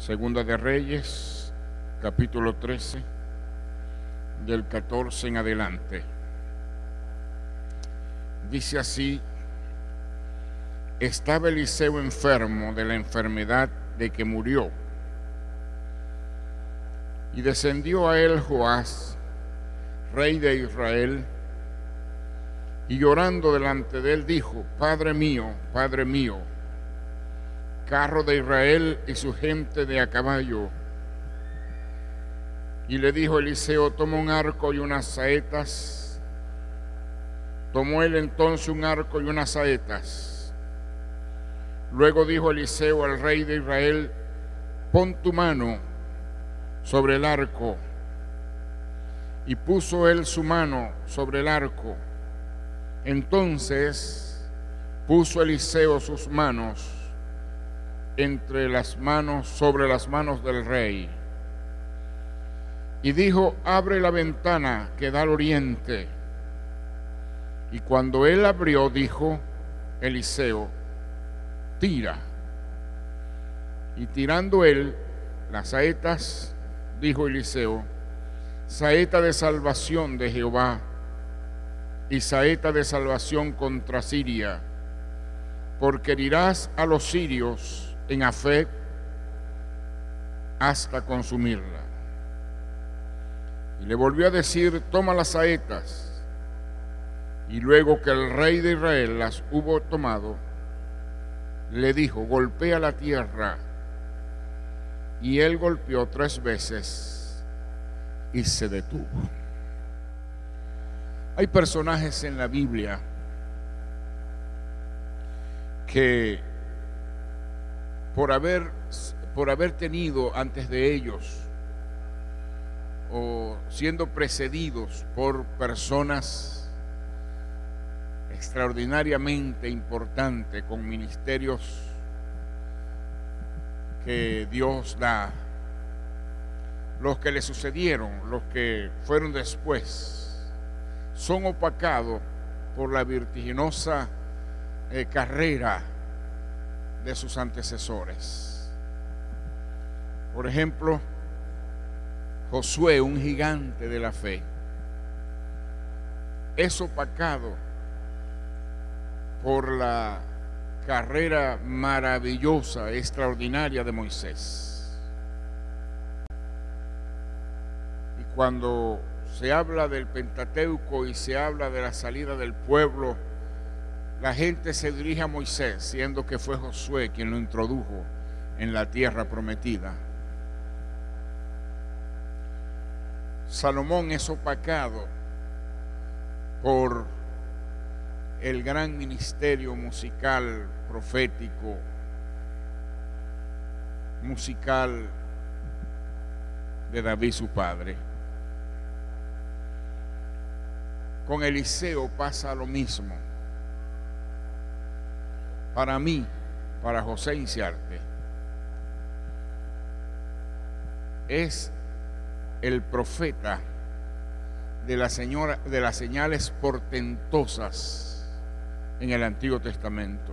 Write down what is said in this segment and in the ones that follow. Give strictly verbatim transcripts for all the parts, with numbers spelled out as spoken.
Segunda de Reyes, capítulo trece, del catorce en adelante. Dice así: estaba Eliseo enfermo de la enfermedad de que murió, y descendió a él Joás, rey de Israel, y llorando delante de él dijo: Padre mío, Padre mío, carro de Israel y su gente de a caballo. Y le dijo Eliseo: toma un arco y unas saetas. Tomó él entonces un arco y unas saetas. Luego dijo Eliseo al rey de Israel: pon tu mano sobre el arco. Y puso él su mano sobre el arco. Entonces puso Eliseo sus manos entre las manos, sobre las manos del rey. Y dijo: abre la ventana que da al oriente. Y cuando él abrió, dijo Eliseo: tira. Y tirando él las saetas, dijo Eliseo: saeta de salvación de Jehová, y saeta de salvación contra Siria, porque herirás a los sirios en Afec hasta consumirla. Y le volvió a decir: toma las saetas. Y luego que el rey de Israel las hubo tomado, le dijo: golpea la tierra. Y él golpeó tres veces y se detuvo. Hay personajes en la Biblia que por haber, por haber tenido antes de ellos o siendo precedidos por personas extraordinariamente importantes con ministerios que Dios da, los que le sucedieron, los que fueron después, son opacados por la vertiginosa eh, carrera de sus antecesores. Por ejemplo, Josué, un gigante de la fe, es opacado por la carrera maravillosa, extraordinaria de Moisés. Y cuando se habla del Pentateuco y se habla de la salida del pueblo, la gente se dirige a Moisés, siendo que fue Josué quien lo introdujo en la tierra prometida. Salomón es opacado por el gran ministerio musical, profético, musical de David su padre. Con Eliseo pasa lo mismo. Para mí, para José Inciarte, es el profeta de la señora, de las señales portentosas en el Antiguo Testamento.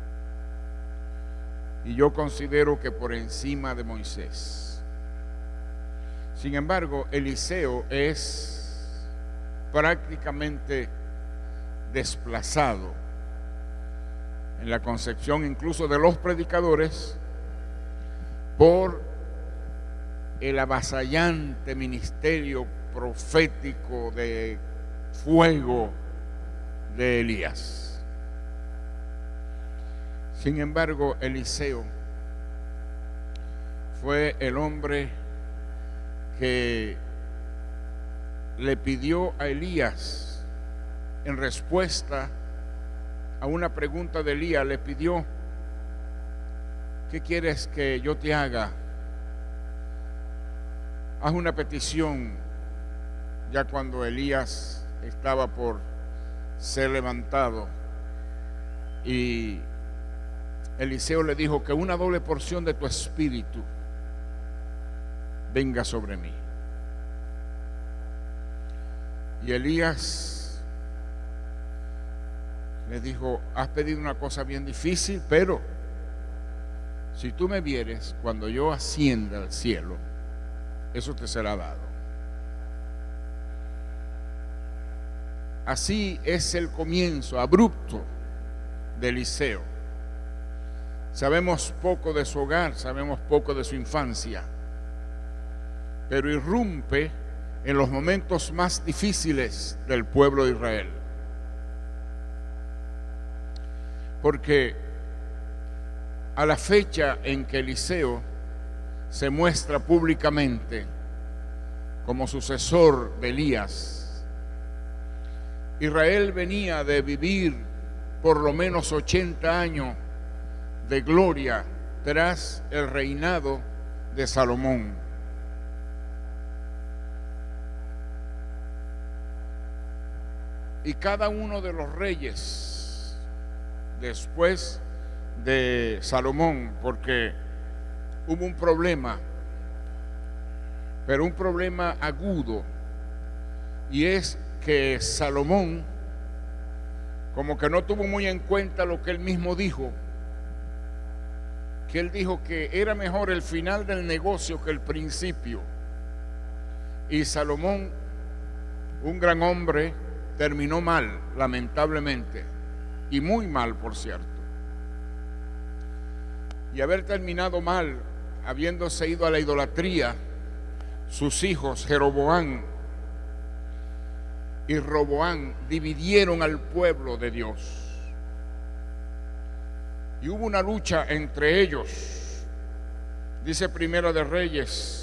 Y yo considero que por encima de Moisés. Sin embargo, Eliseo es prácticamente desplazado en la concepción incluso de los predicadores por el avasallante ministerio profético de fuego de Elías. Sin embargo, Eliseo fue el hombre que le pidió a Elías, en respuesta a una pregunta de Elías, le pidió: ¿qué quieres que yo te haga? Haz una petición. Ya cuando Elías estaba por ser levantado, y Eliseo le dijo: que una doble porción de tu espíritu venga sobre mí. Y Elías le dijo: has pedido una cosa bien difícil, pero si tú me vieres cuando yo ascienda al cielo, eso te será dado. Así es el comienzo abrupto de Eliseo. Sabemos poco de su hogar, sabemos poco de su infancia, pero irrumpe en los momentos más difíciles del pueblo de Israel. Porque a la fecha en que Eliseo se muestra públicamente como sucesor de Elías, Israel venía de vivir por lo menos ochenta años de gloria tras el reinado de Salomón. Y cada uno de los reyes después de Salomón, porque hubo un problema, pero un problema agudo, y es que Salomón como que no tuvo muy en cuenta lo que él mismo dijo, que él dijo que era mejor el final del negocio que el principio. Y Salomón, un gran hombre, terminó mal, lamentablemente, y muy mal, por cierto. Y haber terminado mal, habiéndose ido a la idolatría, sus hijos Jeroboam y Roboam dividieron al pueblo de Dios. Y hubo una lucha entre ellos. Dice Primera de Reyes,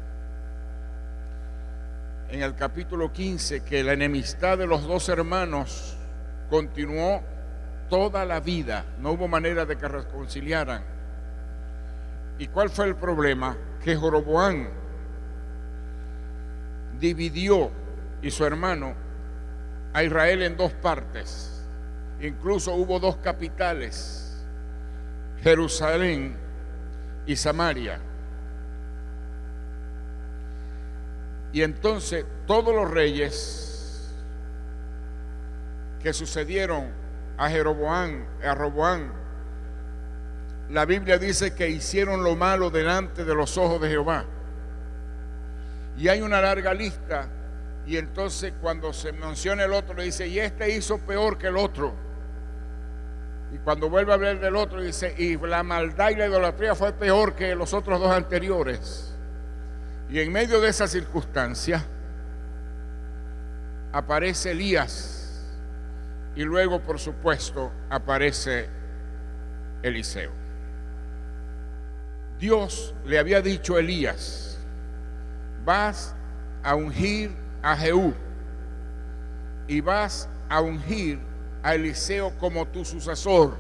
en el capítulo quince, que la enemistad de los dos hermanos continuó toda la vida. No hubo manera de que reconciliaran. ¿Y cuál fue el problema? Que Jeroboam dividió, y su hermano, a Israel en dos partes. Incluso hubo dos capitales, Jerusalén y Samaria. Y entonces todos los reyes que sucedieron a Jeroboam, a Roboam, la Biblia dice que hicieron lo malo delante de los ojos de Jehová. Y hay una larga lista, y entonces cuando se menciona el otro le dice, y este hizo peor que el otro. Y cuando vuelve a hablar del otro dice, y la maldad y la idolatría fue peor que los otros dos anteriores. Y en medio de esa circunstancia aparece Elías, y luego, por supuesto, aparece Eliseo. Dios le había dicho a Elías, vas a ungir a Jehú y vas a ungir a Eliseo como tu sucesor.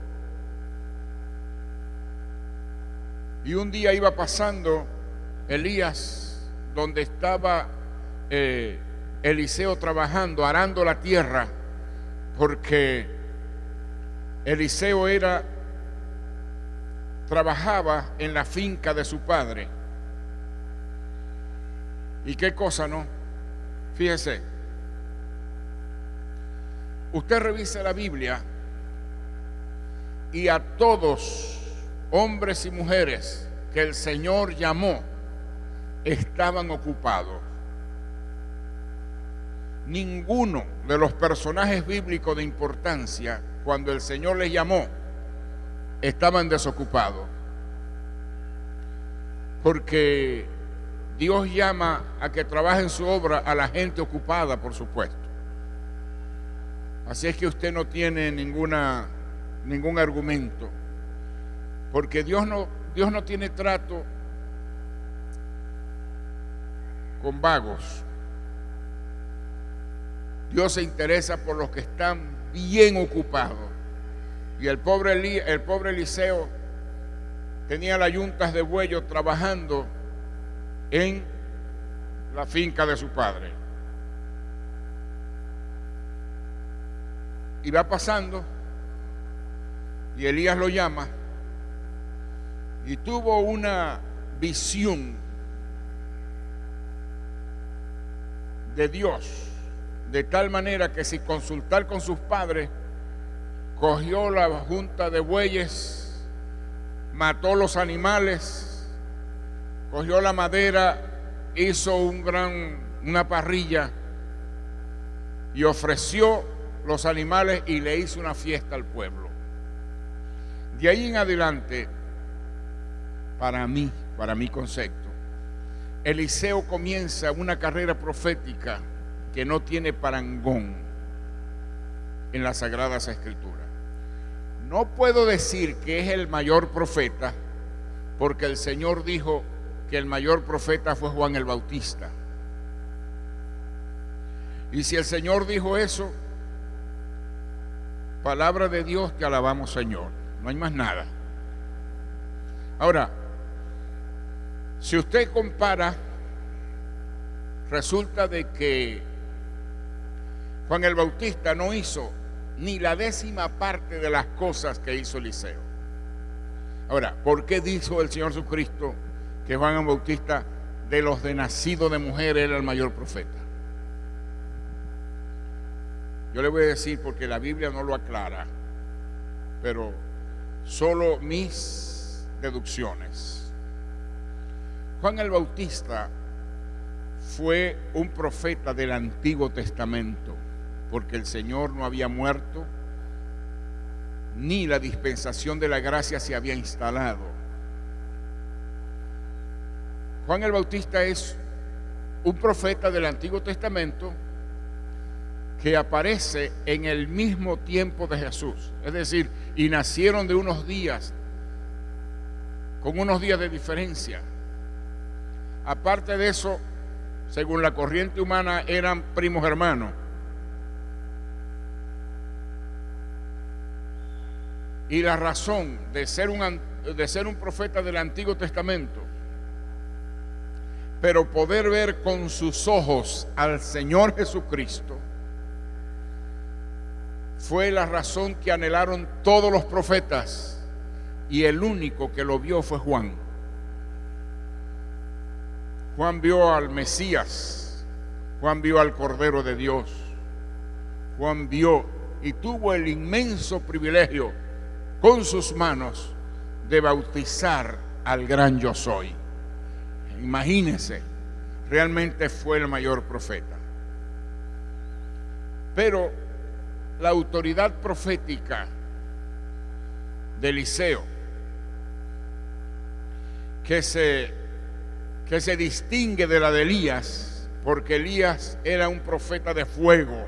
Y un día iba pasando Elías donde estaba eh, Eliseo trabajando, arando la tierra, porque Eliseo era trabajaba en la finca de su padre. ¿Y qué cosa, no? Fíjese, usted revisa la Biblia y a todos, hombres y mujeres que el Señor llamó, estaban ocupados. Ninguno de los personajes bíblicos de importancia, cuando el Señor les llamó, estaban desocupados. Porque Dios llama a que trabaje en su obra a la gente ocupada, por supuesto. Así es que usted no tiene ninguna, ningún argumento, porque Dios no, Dios no tiene trato con vagos. Dios se interesa por los que están bien ocupados. Y el pobre, Elí, el pobre Eliseo tenía las yuntas de bueyos trabajando en la finca de su padre. Y va pasando, y Elías lo llama, y tuvo una visión de Dios, de tal manera que sin consultar con sus padres, cogió la junta de bueyes mató los animales, cogió la madera, hizo un gran, una parrilla y ofreció los animales y le hizo una fiesta al pueblo. De ahí en adelante, para mí, para mi concepto, Eliseo comienza una carrera profética que no tiene parangón en las Sagradas Escrituras. No puedo decir que es el mayor profeta, porque el Señor dijo que el mayor profeta fue Juan el Bautista. Y si el Señor dijo eso, palabra de Dios, te alabamos, Señor. No hay más nada. Ahora, si usted compara, resulta de que Juan el Bautista no hizo ni la décima parte de las cosas que hizo Eliseo. Ahora, ¿por qué dijo el Señor Jesucristo que Juan el Bautista, de los de nacido de mujer, era el mayor profeta? Yo le voy a decir, porque la Biblia no lo aclara, pero solo mis deducciones. Juan el Bautista fue un profeta del Antiguo Testamento, porque el Señor no había muerto, ni la dispensación de la gracia se había instalado. Juan el Bautista es un profeta del Antiguo Testamento que aparece en el mismo tiempo de Jesús, es decir, y nacieron de unos días, con unos días de diferencia. Aparte de eso, según la corriente humana, eran primos hermanos. Y la razón de ser un, de ser un profeta del Antiguo Testamento, pero poder ver con sus ojos al Señor Jesucristo, fue la razón que anhelaron todos los profetas, y el único que lo vio fue Juan. Juan vio al Mesías, Juan vio al Cordero de Dios, Juan vio y tuvo el inmenso privilegio con sus manos de bautizar al gran yo soy. Imagínense, realmente fue el mayor profeta. Pero la autoridad profética de Eliseo, que se, que se distingue de la de Elías, porque Elías era un profeta de fuego.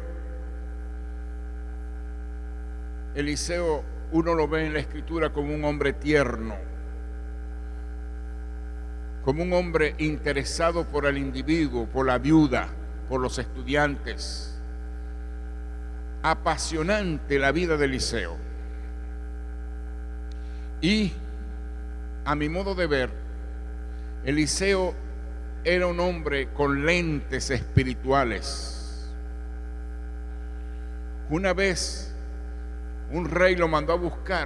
Eliseo, uno lo ve en la Escritura como un hombre tierno, como un hombre interesado por el individuo, por la viuda, por los estudiantes. Apasionante la vida de Eliseo. Y a mi modo de ver, Eliseo era un hombre con lentes espirituales. Una vez un rey lo mandó a buscar,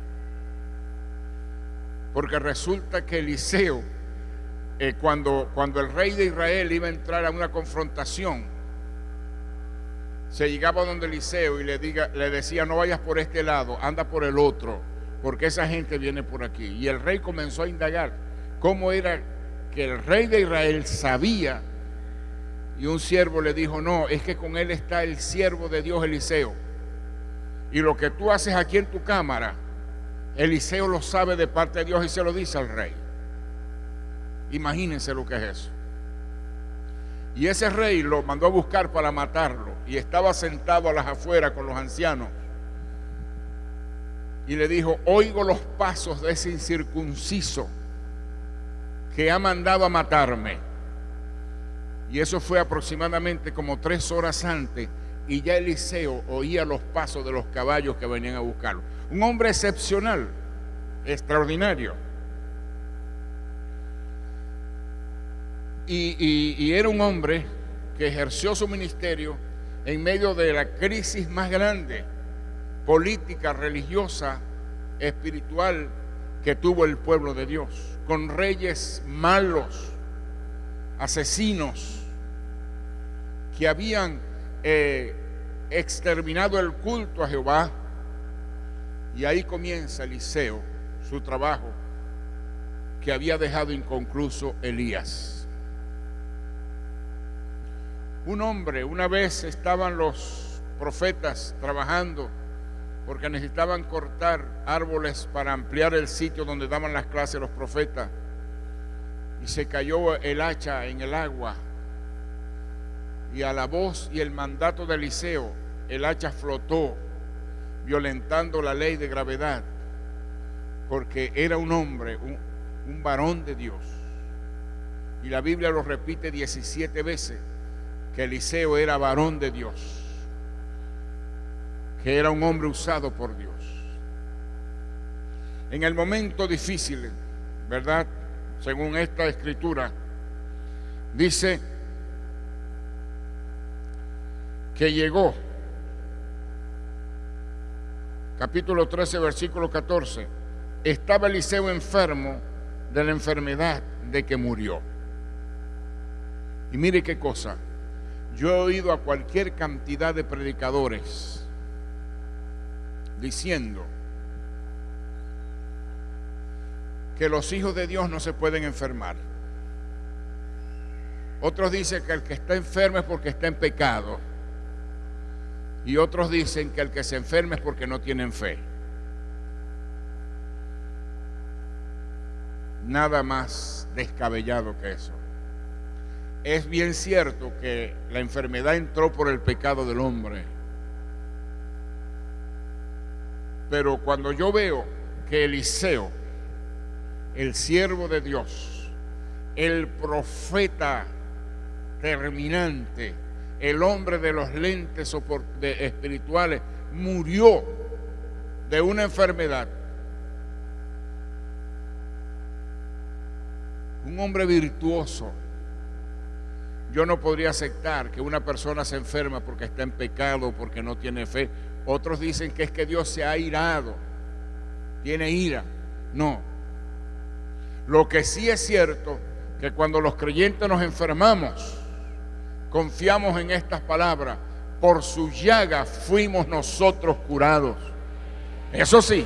porque resulta que Eliseo, eh, cuando, cuando el rey de Israel iba a entrar a una confrontación, se llegaba donde Eliseo y le, diga, le decía: no vayas por este lado, anda por el otro, porque esa gente viene por aquí. Y el rey comenzó a indagar cómo era que el rey de Israel sabía, y un siervo le dijo: no, es que con él está el siervo de Dios Eliseo, y lo que tú haces aquí en tu cámara, Eliseo lo sabe de parte de Dios y se lo dice al rey. Imagínense lo que es eso. Y ese rey lo mandó a buscar para matarlo, y estaba sentado a las afueras con los ancianos, y le dijo: oigo los pasos de ese incircunciso que ha mandado a matarme. Y eso fue aproximadamente como tres horas antes, y ya Eliseo oía los pasos de los caballos que venían a buscarlo. Un hombre excepcional, extraordinario. Y, y, y era un hombre que ejerció su ministerio en medio de la crisis más grande, política, religiosa, espiritual, que tuvo el pueblo de Dios, con reyes malos, asesinos, que habían eh, exterminado el culto a Jehová. Y ahí comienza Eliseo su trabajo que había dejado inconcluso Elías. Un hombre, una vez estaban los profetas trabajando porque necesitaban cortar árboles para ampliar el sitio donde daban las clases los profetas, y se cayó el hacha en el agua, y a la voz y el mandato de Eliseo el hacha flotó, violentando la ley de gravedad, porque era un hombre, un, un varón de Dios. Y la Biblia lo repite diecisiete veces, que Eliseo era varón de Dios, que era un hombre usado por Dios. En el momento difícil, ¿verdad? Según esta escritura, dice que llegó, capítulo trece, versículo catorce, estaba Eliseo enfermo de la enfermedad de que murió. Y mire qué cosa, yo he oído a cualquier cantidad de predicadores diciendo que los hijos de Dios no se pueden enfermar. Otros dicen que el que está enfermo es porque está en pecado, y otros dicen que el que se enferma es porque no tienen fe. Nada más descabellado que eso. Es bien cierto que la enfermedad entró por el pecado del hombre, pero cuando yo veo que Eliseo, el siervo de Dios, el profeta terminante, el hombre de los lentes espirituales, murió de una enfermedad, un hombre virtuoso, yo no podría aceptar que una persona se enferma porque está en pecado, porque no tiene fe. Otros dicen que es que Dios se ha irado, tiene ira. No. Lo que sí es cierto, que cuando los creyentes nos enfermamos, confiamos en estas palabras: por su llaga fuimos nosotros curados. Eso sí.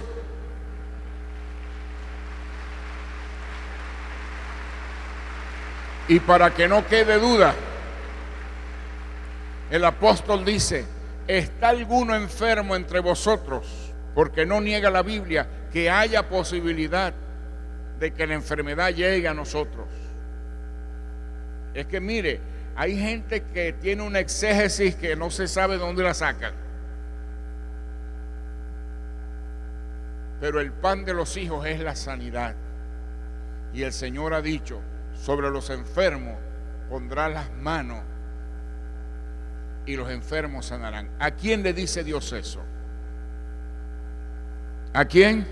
Y para que no quede duda, el apóstol dice: ¿está alguno enfermo entre vosotros? Porque no niega la Biblia que haya posibilidad de que la enfermedad llegue a nosotros. Es que mire, hay gente que tiene una exégesis que no se sabe de dónde la sacan. Pero el pan de los hijos es la sanidad. Y el Señor ha dicho: sobre los enfermos pondrá las manos y los enfermos sanarán. ¿A quién le dice Dios eso? ¿A quién?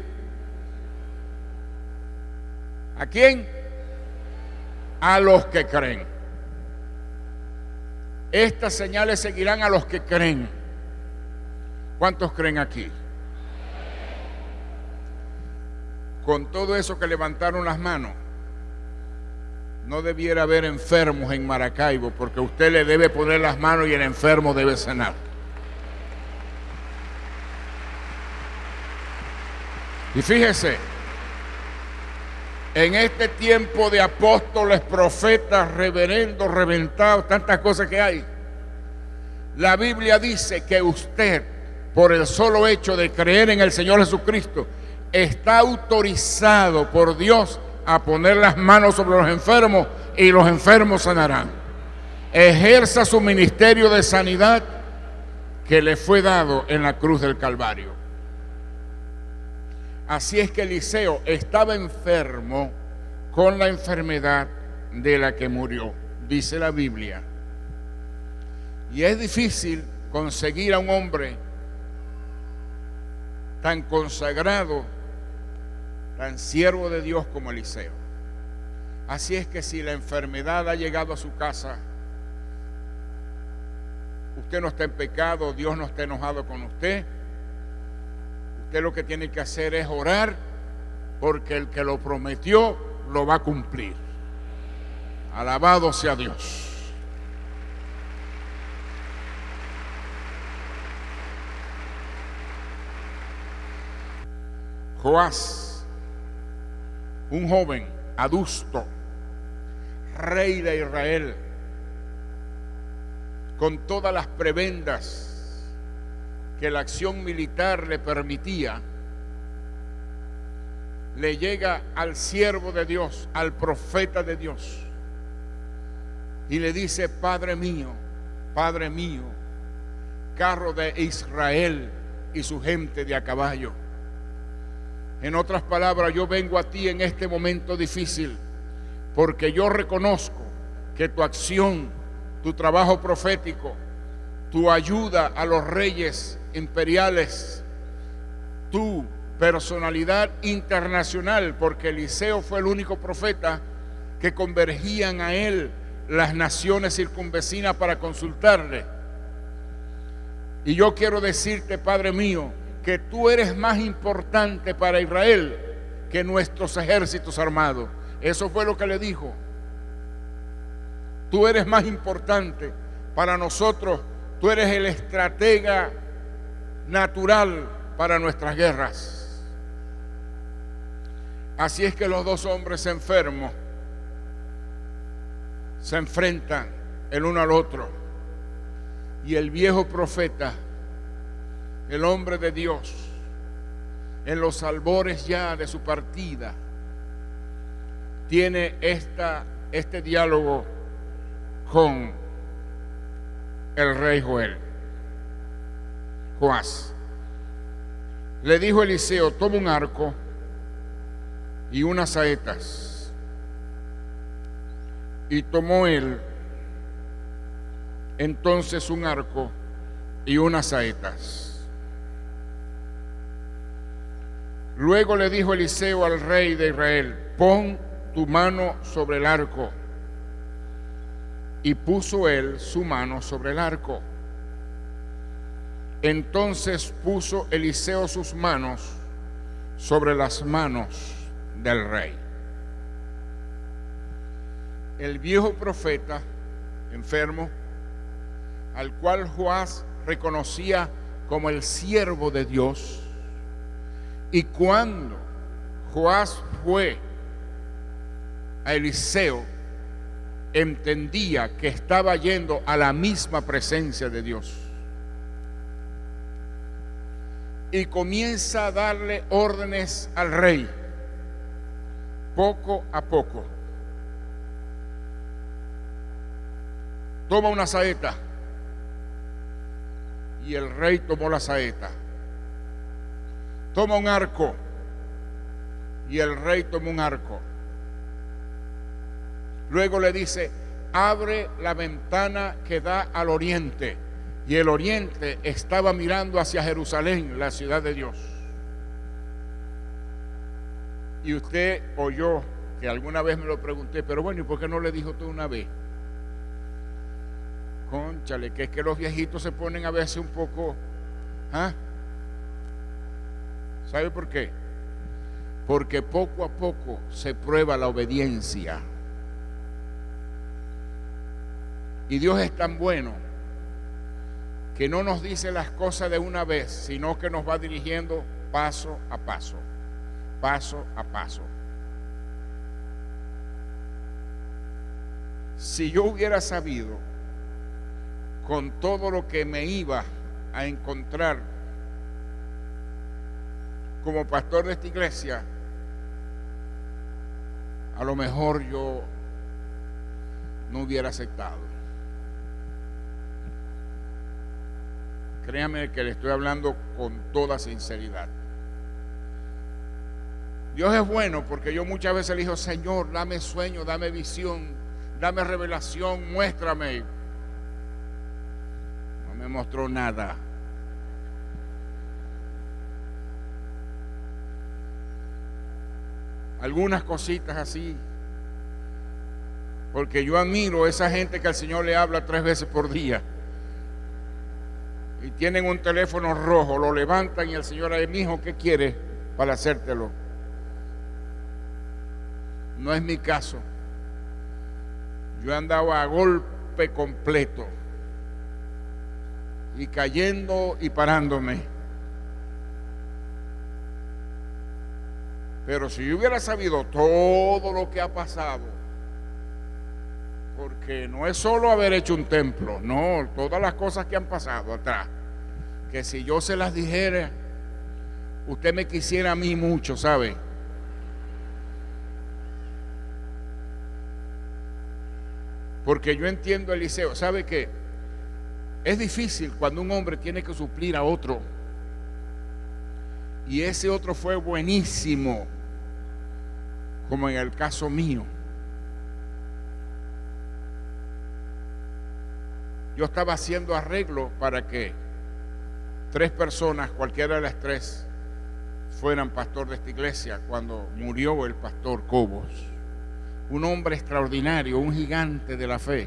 ¿A quién? A los que creen. Estas señales seguirán a los que creen. ¿Cuántos creen aquí? Con todo eso que levantaron las manos, no debiera haber enfermos en Maracaibo, porque usted le debe poner las manos y el enfermo debe sanar. Y fíjese, en este tiempo de apóstoles, profetas, reverendos, reventados, tantas cosas que hay, la Biblia dice que usted, por el solo hecho de creer en el Señor Jesucristo, está autorizado por Dios a poner las manos sobre los enfermos y los enfermos sanarán. Ejerza su ministerio de sanidad que le fue dado en la cruz del Calvario. Así es que Eliseo estaba enfermo con la enfermedad de la que murió, dice la Biblia. Y es difícil conseguir a un hombre tan consagrado, tan siervo de Dios como Eliseo. Así es que si la enfermedad ha llegado a su casa, usted no está en pecado, Dios no está enojado con usted. Usted lo que tiene que hacer es orar, porque el que lo prometió lo va a cumplir. Alabado sea Dios. Joás, un joven adusto, rey de Israel, con todas las prebendas que la acción militar le permitía, le llega al siervo de Dios, al profeta de Dios, y le dice: Padre mío, Padre mío, carro de Israel y su gente de a caballo. En otras palabras, yo vengo a ti en este momento difícil porque yo reconozco que tu acción, tu trabajo profético, tu ayuda a los reyes imperiales, tu personalidad internacional, porque Eliseo fue el único profeta que convergían a él las naciones circunvecinas para consultarle. Y yo quiero decirte, Padre mío, que tú eres más importante para Israel que nuestros ejércitos armados. Eso fue lo que le dijo. Tú eres más importante para nosotros. Tú eres el estratega natural para nuestras guerras. Así es que los dos hombres enfermos se enfrentan el uno al otro. Y el viejo profeta, el hombre de Dios, en los albores ya de su partida, tiene esta, este diálogo con el rey Joel. Joás. Le dijo Eliseo: toma un arco y unas saetas. Y tomó él entonces un arco y unas saetas. Luego le dijo Eliseo al rey de Israel: pon tu mano sobre el arco. Y puso él su mano sobre el arco. Entonces puso Eliseo sus manos sobre las manos del rey. El viejo profeta enfermo, al cual Joás reconocía como el siervo de Dios, y cuando Joás fue a Eliseo, entendía que estaba yendo a la misma presencia de Dios, y comienza a darle órdenes al rey, poco a poco. Toma una saeta, y el rey tomó la saeta. Toma un arco, y el rey tomó un arco. Luego le dice: abre la ventana que da al oriente. Y el oriente estaba mirando hacia Jerusalén, la ciudad de Dios. Y usted o yo, que alguna vez me lo pregunté, pero bueno, ¿y por qué no le dijo todo una vez? Cónchale, que es que los viejitos se ponen a veces un poco, ¿ah? ¿Sabe por qué? Porque poco a poco se prueba la obediencia. Y Dios es tan bueno que no nos dice las cosas de una vez, sino que nos va dirigiendo paso a paso, paso a paso. Si yo hubiera sabido con todo lo que me iba a encontrar como pastor de esta iglesia, a lo mejor yo no hubiera aceptado. Créame que le estoy hablando con toda sinceridad. Dios es bueno, porque yo muchas veces le digo: Señor, dame sueño, dame visión, dame revelación, muéstrame. No me mostró nada. Algunas cositas así, porque yo admiro a esa gente que al Señor le habla tres veces por día y tienen un teléfono rojo, lo levantan y el Señor dice: mi hijo, ¿qué quieres para hacértelo? No es mi caso. Yo andaba a golpe completo y cayendo y parándome. Pero si yo hubiera sabido todo lo que ha pasado, porque no es solo haber hecho un templo, no, todas las cosas que han pasado atrás, que si yo se las dijera, usted me quisiera a mí mucho, ¿sabe? Porque yo entiendo, Eliseo, ¿sabe qué? Es difícil cuando un hombre tiene que suplir a otro. Y ese otro fue buenísimo, como en el caso mío. Yo estaba haciendo arreglo para que tres personas, cualquiera de las tres, fueran pastor de esta iglesia cuando murió el pastor Cobos. Un hombre extraordinario, un gigante de la fe.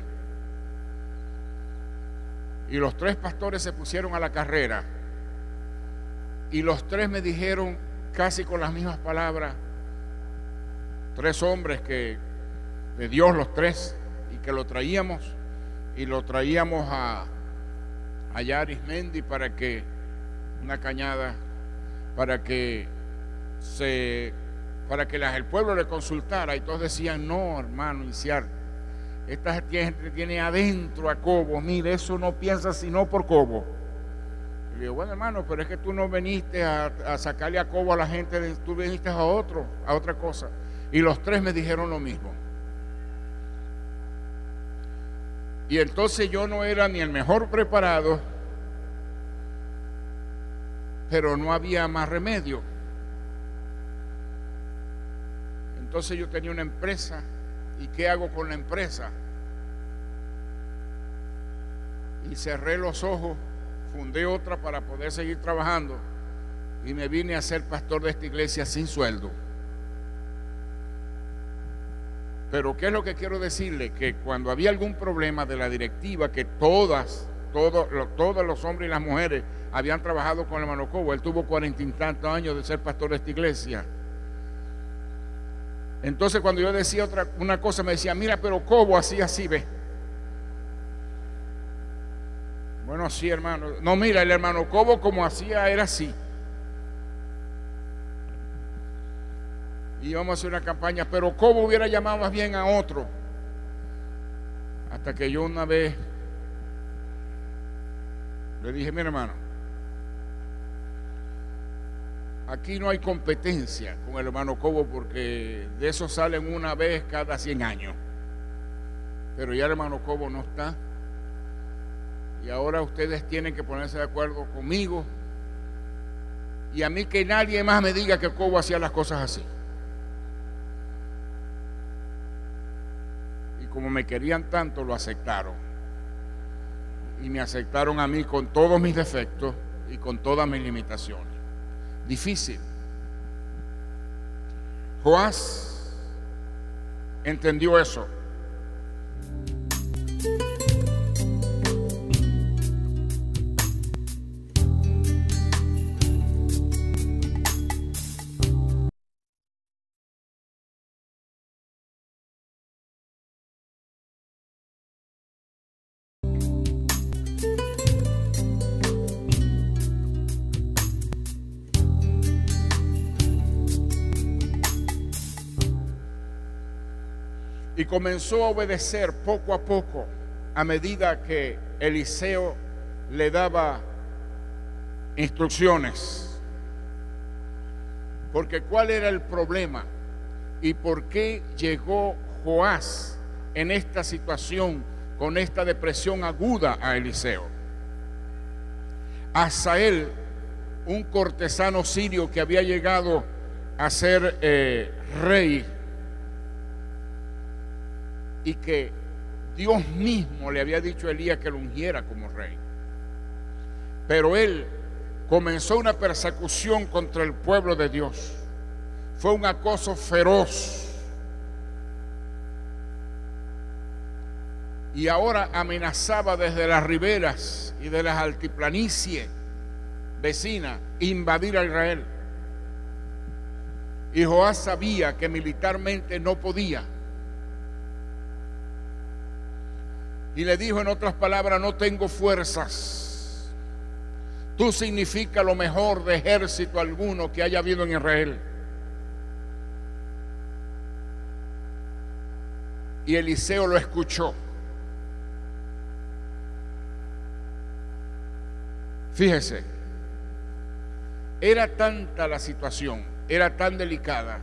Y los tres pastores se pusieron a la carrera. Y los tres me dijeron casi con las mismas palabras, tres hombres que de Dios los tres, y que lo traíamos, y lo traíamos a, a Yaris Mendy para que, una cañada, para que se, para que las, el pueblo le consultara, y todos decían, no, hermano Inciar, esta gente tiene adentro a Cobo, mire, eso no piensa sino por Cobo. Y le digo, bueno, hermano, pero es que tú no viniste a, a sacarle a Cobo a la gente, tú viniste a otro, a otra cosa. Y los tres me dijeron lo mismo. Y entonces yo no era ni el mejor preparado, pero no había más remedio. Entonces yo tenía una empresa, ¿y qué hago con la empresa? Y cerré los ojos, fundé otra para poder seguir trabajando y me vine a ser pastor de esta iglesia sin sueldo. Pero ¿qué es lo que quiero decirle? Que cuando había algún problema de la directiva, que todas, todos, todos los hombres y las mujeres habían trabajado con el hermano Cobo, él tuvo cuarenta y tantos años de ser pastor de esta iglesia. Entonces cuando yo decía otra, una cosa me decía, mira, pero Cobo así, así, ve. Bueno, sí, hermano. No, mira, el hermano Cobo como hacía era así. Y íbamos a hacer una campaña, pero Cobo hubiera llamado más bien a otro. Hasta que yo una vez le dije, mira, hermano, aquí no hay competencia con el hermano Cobo porque de eso salen una vez cada cien años. Pero ya el hermano Cobo no está. Y ahora ustedes tienen que ponerse de acuerdo conmigo. Y a mí que nadie más me diga que Cobo hacía las cosas así. Y como me querían tanto, lo aceptaron. Y me aceptaron a mí con todos mis defectos y con todas mis limitaciones. Difícil. Joás entendió eso. Y comenzó a obedecer poco a poco a medida que Eliseo le daba instrucciones. Porque ¿cuál era el problema? ¿Y por qué llegó Joás en esta situación, con esta depresión aguda a Eliseo? Hazael, un cortesano sirio que había llegado a ser eh, rey, y que Dios mismo le había dicho a Elías que lo ungiera como rey. Pero él comenzó una persecución contra el pueblo de Dios. Fue un acoso feroz. Y ahora amenazaba desde las riberas y de las altiplanicies vecinas invadir a Israel. Y Joás sabía que militarmente no podía. Y le dijo en otras palabras, no tengo fuerzas. Tú significas lo mejor de ejército alguno que haya habido en Israel. y Eliseo lo escuchó. Fíjese, era tanta la situación, era tan delicada,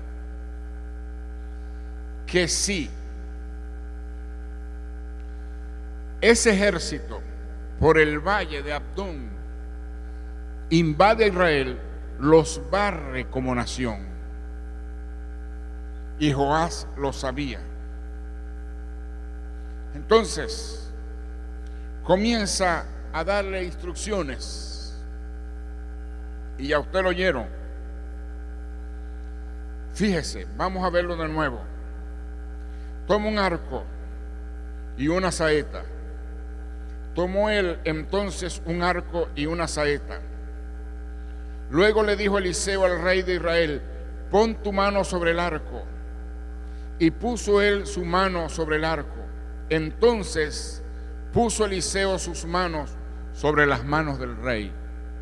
que si ese ejército por el valle de Abdón invade a Israel, los barre como nación. Y Joás lo sabía. Entonces comienza a darle instrucciones, y ya usted lo oyeron. Fíjese, vamos a verlo de nuevo. Toma un arco y una saeta. Tomó él entonces un arco y una saeta. Luego le dijo Eliseo al rey de Israel: pon tu mano sobre el arco. Y puso él su mano sobre el arco. Entonces puso Eliseo sus manos sobre las manos del rey.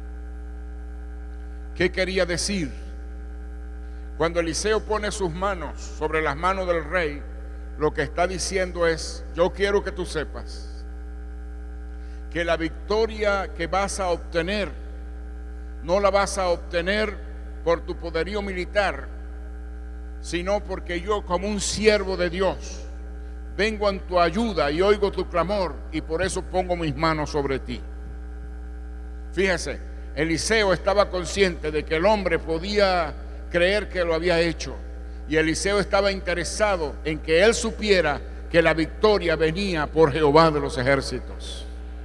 ¿Qué quería decir? Cuando Eliseo pone sus manos sobre las manos del rey, lo que está diciendo es: yo quiero que tú sepas que la victoria que vas a obtener no la vas a obtener por tu poderío militar, sino porque yo, como un siervo de Dios, vengo en tu ayuda y oigo tu clamor, y por eso pongo mis manos sobre ti. Fíjese, Eliseo estaba consciente de que el hombre podía creer que lo había hecho, y Eliseo estaba interesado en que él supiera que la victoria venía por Jehová de los ejércitos.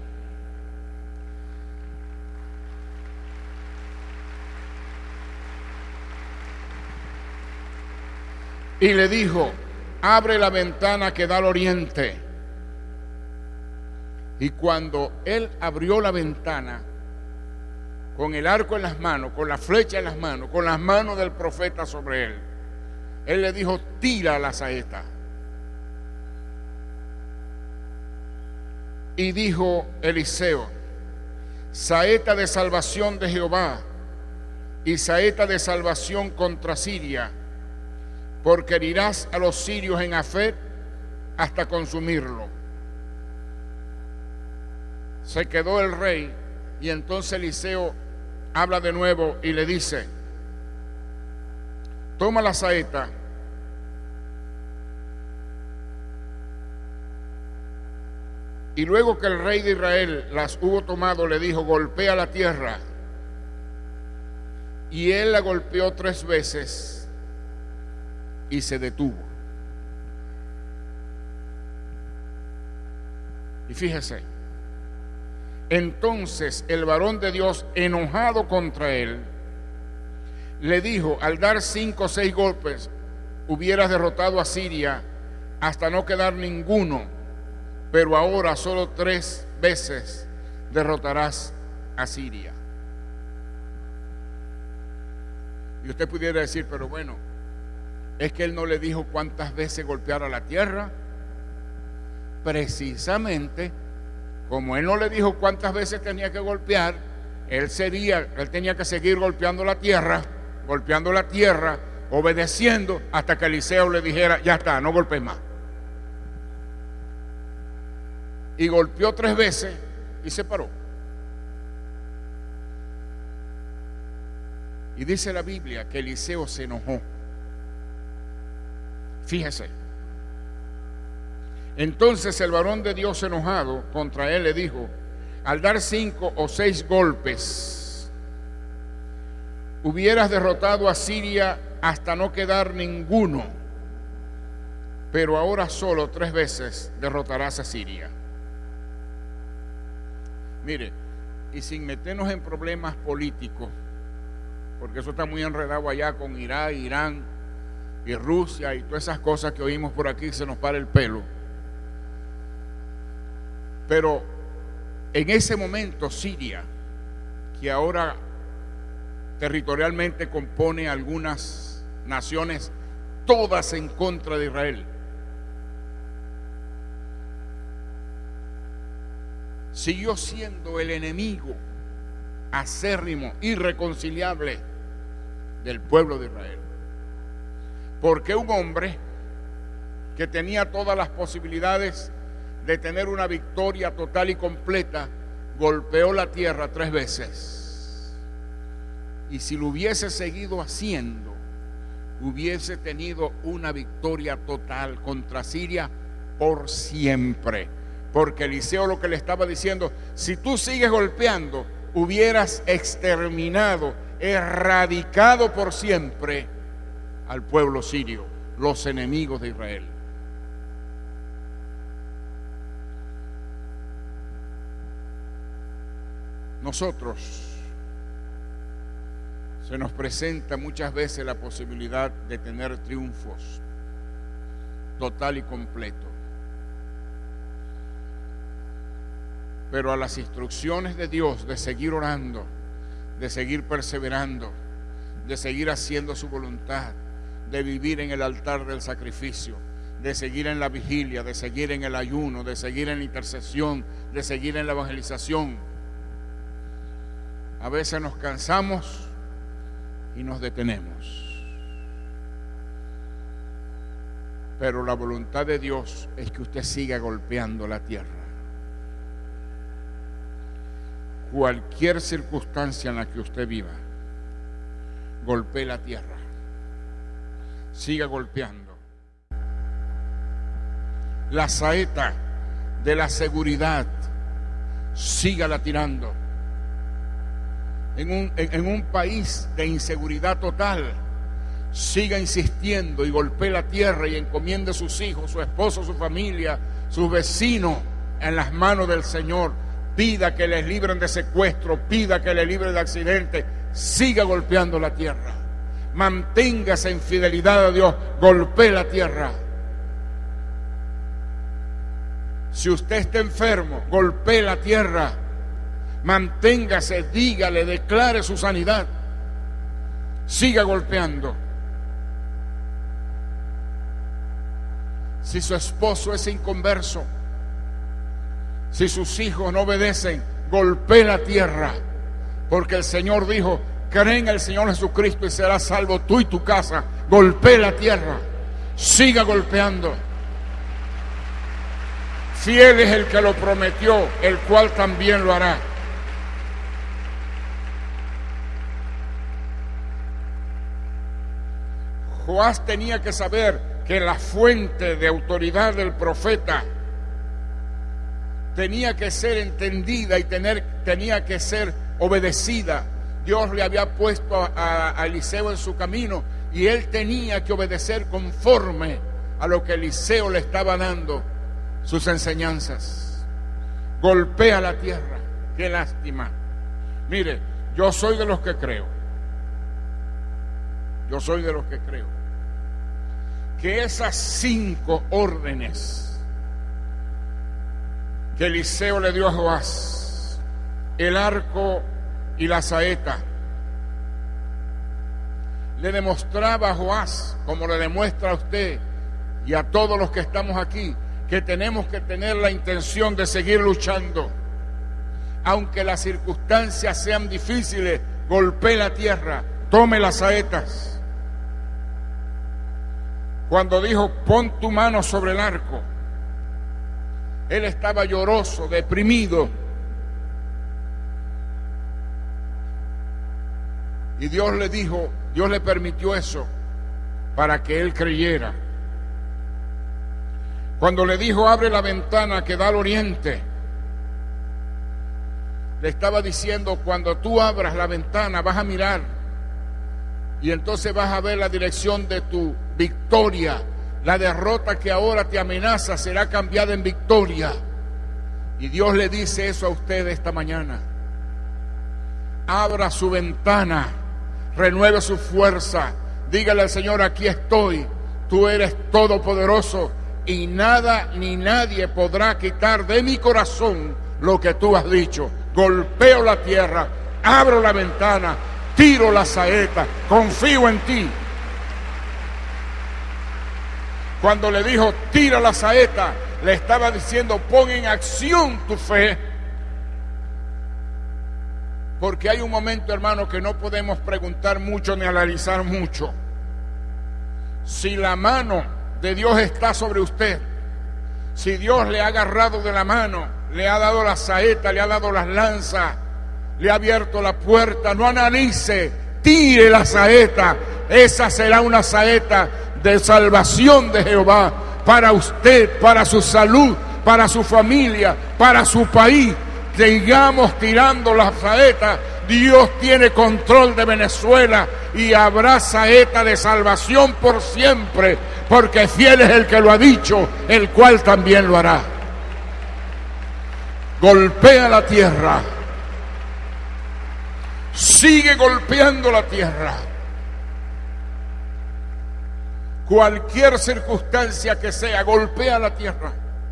Y le dijo: abre la ventana que da al oriente. Y cuando él abrió la ventana, con el arco en las manos, con la flecha en las manos, con las manos del profeta sobre él, él le dijo: tira la saeta. Y dijo Eliseo: saeta de salvación de Jehová y saeta de salvación contra Siria, porque herirás a los sirios en Afec hasta consumirlo. Se quedó el rey, y entonces Eliseo habla de nuevo y le dice: toma la saeta y luego que el rey de Israel las hubo tomado, le dijo: golpea la tierra. Y él la golpeó tres veces y se detuvo. Y fíjese, entonces el varón de Dios, enojado contra él, le dijo: al dar cinco o seis golpes hubieras derrotado a Siria hasta no quedar ninguno, pero ahora solo tres veces derrotarás a Siria. Y usted pudiera decir: pero bueno, es que él no le dijo cuántas veces golpeara la tierra. Precisamente, como él no le dijo cuántas veces tenía que golpear, él sería, él tenía que seguir golpeando la tierra, golpeando la tierra, obedeciendo hasta que Eliseo le dijera: ya está, no golpees más. Y golpeó tres veces y se paró. Y dice la Biblia que Eliseo se enojó. Fíjese. Entonces el varón de Dios, enojado contra él, le dijo: al dar cinco o seis golpes hubieras derrotado a Siria hasta no quedar ninguno, pero ahora solo tres veces derrotarás a Siria. Mire, y sin meternos en problemas políticos, porque eso está muy enredado allá con Irak, Irán y Rusia y todas esas cosas que oímos por aquí, se nos para el pelo. Pero en ese momento Siria, que ahora territorialmente compone algunas naciones, todas en contra de Israel, siguió siendo el enemigo acérrimo, irreconciliable del pueblo de Israel. Porque un hombre que tenía todas las posibilidades de tener una victoria total y completa, golpeó la tierra tres veces. Y si lo hubiese seguido haciendo, hubiese tenido una victoria total contra Siria por siempre. Porque Eliseo lo que le estaba diciendo: si tú sigues golpeando, hubieras exterminado, erradicado por siempre al pueblo sirio, los enemigos de Israel. Nosotros, se nos presenta muchas veces la posibilidad de tener triunfos total y completo, pero a las instrucciones de Dios de seguir orando, de seguir perseverando, de seguir haciendo su voluntad, de vivir en el altar del sacrificio, de seguir en la vigilia, de seguir en el ayuno, de seguir en la intercesión, de seguir en la evangelización, a veces nos cansamos y nos detenemos. Pero la voluntad de Dios es que usted siga golpeando la tierra. Cualquier circunstancia en la que usted viva, golpee la tierra. Siga golpeando. La saeta de la seguridad, sígala tirando. En un, en, en un país de inseguridad total, siga insistiendo y golpee la tierra y encomiende a sus hijos, su esposo, su familia, sus vecinos en las manos del Señor. Pida que les libren de secuestro, pida que les libren de accidentes. Siga golpeando la tierra. Manténgase en fidelidad a Dios, golpee la tierra. Si usted está enfermo, golpee la tierra. Manténgase, dígale, declare su sanidad. Siga golpeando. Si su esposo es inconverso, si sus hijos no obedecen, golpee la tierra. Porque el Señor dijo: cree en el Señor Jesucristo y serás salvo tú y tu casa. Golpee la tierra. Siga golpeando. Fiel es el que lo prometió, el cual también lo hará. Joás tenía que saber que la fuente de autoridad del profeta tenía que ser entendida y tener, tenía que ser obedecida. Dios le había puesto a, a, a Eliseo en su camino y él tenía que obedecer conforme a lo que Eliseo le estaba dando, sus enseñanzas. Golpea la tierra. Qué lástima. Mire, yo soy de los que creo. Yo soy de los que creo que esas cinco órdenes que Eliseo le dio a Joás, el arco y la saeta, le demostraba a Joás, como le demuestra a usted y a todos los que estamos aquí, que tenemos que tener la intención de seguir luchando. Aunque las circunstancias sean difíciles, golpee la tierra, tome las saetas. Cuando dijo: pon tu mano sobre el arco, él estaba lloroso, deprimido. Y Dios le dijo, Dios le permitió eso para que él creyera. Cuando le dijo: abre la ventana que da al oriente, le estaba diciendo: cuando tú abras la ventana vas a mirar y entonces vas a ver la dirección de tu victoria. La derrota que ahora te amenaza será cambiada en victoria. Y Dios le dice eso a usted esta mañana. Abra su ventana, renueve su fuerza, dígale al Señor: aquí estoy, tú eres todopoderoso y nada ni nadie podrá quitar de mi corazón lo que tú has dicho. Golpeo la tierra, abro la ventana, tiro la saeta, confío en ti. Cuando le dijo: tira la saeta, le estaba diciendo: pon en acción tu fe. Porque hay un momento, hermano, que no podemos preguntar mucho ni analizar mucho. Si la mano de Dios está sobre usted, si Dios le ha agarrado de la mano, le ha dado la saeta, le ha dado las lanzas, le ha abierto la puerta, no analice, tire la saeta. Esa será una saeta de salvación de Jehová para usted, para su salud, para su familia, para su país. Sigamos tirando la saeta. Dios tiene control de Venezuela y habrá saeta de salvación por siempre, porque fiel es el que lo ha dicho, el cual también lo hará. Golpea la tierra, sigue golpeando la tierra. Cualquier circunstancia que sea, golpea la tierra,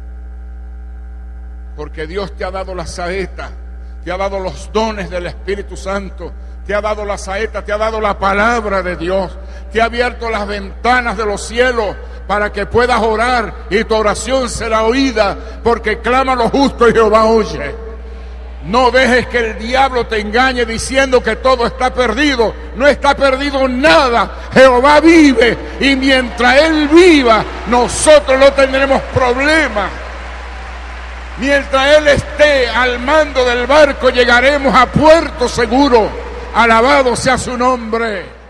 porque Dios te ha dado la saeta, te ha dado los dones del Espíritu Santo, te ha dado la saeta, te ha dado la palabra de Dios, te ha abierto las ventanas de los cielos para que puedas orar y tu oración será oída, porque clama lo justo y Jehová oye. No dejes que el diablo te engañe diciendo que todo está perdido. No está perdido nada. Jehová vive y mientras Él viva, nosotros no tendremos problemas. Mientras Él esté al mando del barco, llegaremos a puerto seguro. Alabado sea su nombre.